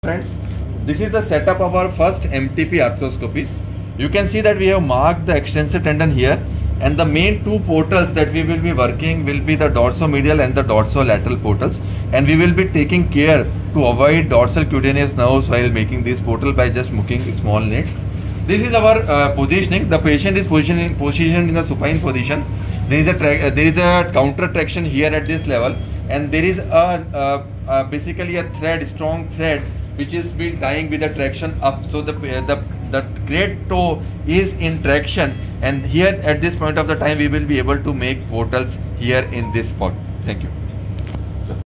Friends, this is the setup of our first MTP arthroscopy. You can see that we have marked the extensor tendon here, and the main two portals that we will be working will be the dorsomedial and the dorsolateral portals, and we will be taking care to avoid dorsal cutaneous nerves while making this portal by just hooking small nits. This is our positioning. The patient is positioned in a supine position. There is a counter traction here at this level, and there is basically a thread, strong thread, which is been tying with the traction up. So the great toe is in traction, and here at this point of the time we will be able to make portals here in this spot. Thank you.